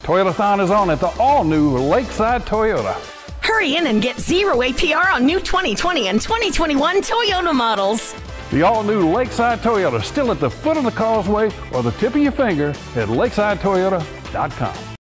Toyotathon is on at the all-new Lakeside Toyota. Hurry in and get 0 APR on new 2020 and 2021 Toyota models. The all-new Lakeside Toyota, still at the foot of the Causeway or the tip of your finger at lakesidetoyota.com.